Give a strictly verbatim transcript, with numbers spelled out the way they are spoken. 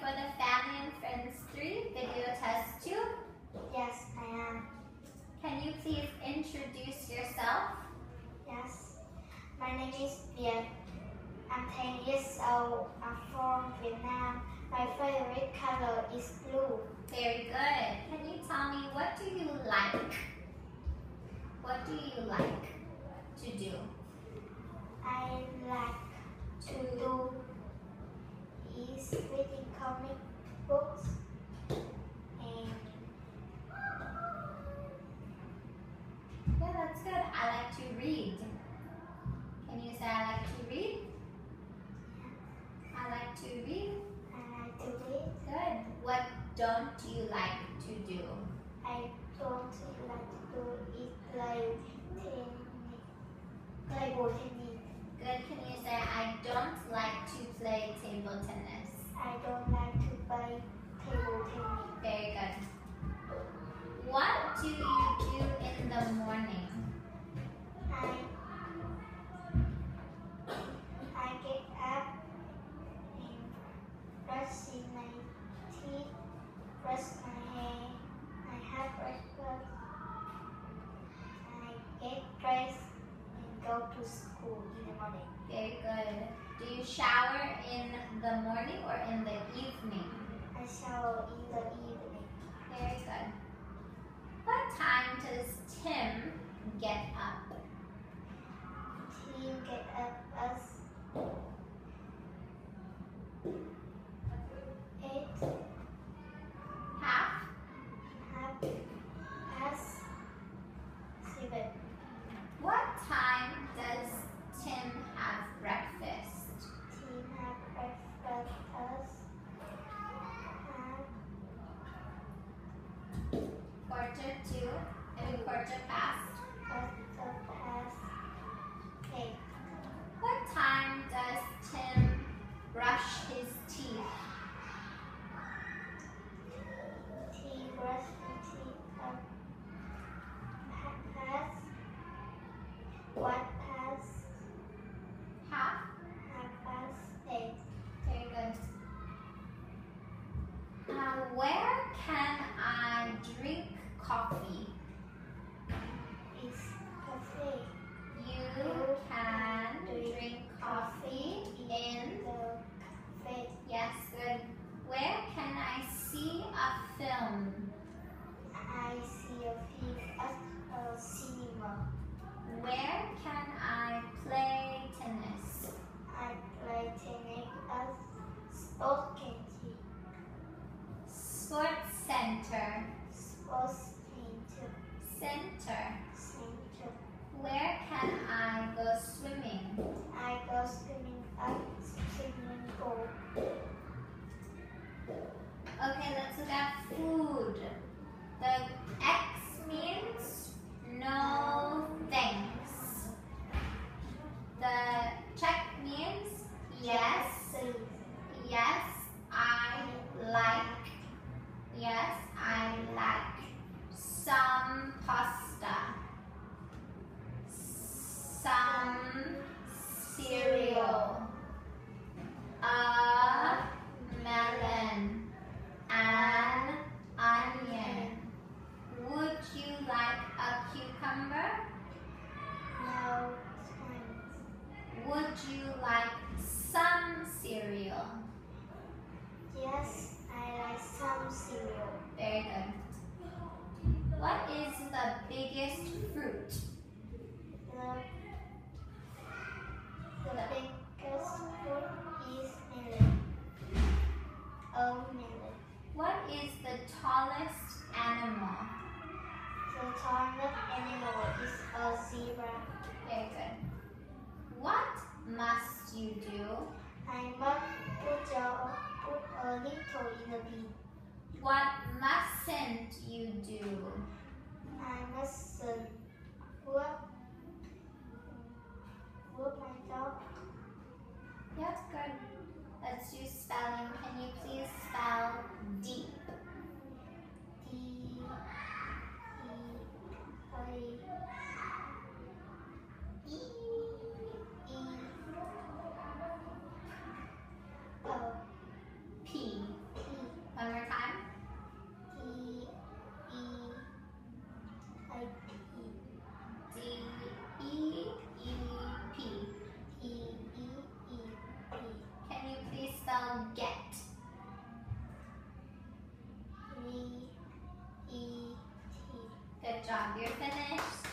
for the Family and Friends three video test two? Yes, I am. Can you please introduce yourself? Yes. My name is Viet. I'm ten years old. I'm from Vietnam. My favorite color is blue. Very good. Can you tell me, what do you like? What do you like to do? I like to do is reading comic books and Yeah, that's good. I like to read. Can you say I like to read? I like to read. I like to read. Good. What don't you like to do? I don't like to do is play tennis. Play ball tennis. Good. Can you say I don't like to play table tennis? I don't like to play table tennis. Very good. What do you do in the morning? I I get up and brush my teeth, brush my hair, I have breakfast, I get dressed and go to school in the morning. Very good. Do you shower in the morning or in the evening? I shower in the evening. Very good. What time does Tim get up? He get up at eight, Half? half past seven. What time does Tim have breakfast? He have breakfast at Quarter to, maybe quarter past. quarter past eight. What time does Tim brush his teeth? He brush his teeth at past one past Half? half past eight. Very good. Uh, where can I drink coffee? Is cafe. You can drink coffee in, the cafe. yes, good. Where can I see a film? I see a film at a cinema. Where can I play tennis? I play tennis at sports canteen. Sports center. Sports center. Center. Center. Where can I go swimming? I go swimming at swimming pool. Okay, let's look at food. The X means no thanks. The check means yes, Please. yes, I like. Yes, I like some pasta, some cereal, a melon, an onion. Would you like a cucumber? No thanks. Would you like some cereal? Yes, I like some cereal. Very good. What is the biggest fruit? The, the biggest fruit is melon. A melon. What is the tallest animal? The tallest animal is a zebra. Very good. What must you do? I must put a, put a little in the bin. What mustn't you do? I mustn't work, work my dog. Yes, good. Let's do spelling. Can you please spell deep? D E I E E O P. job. You're finished.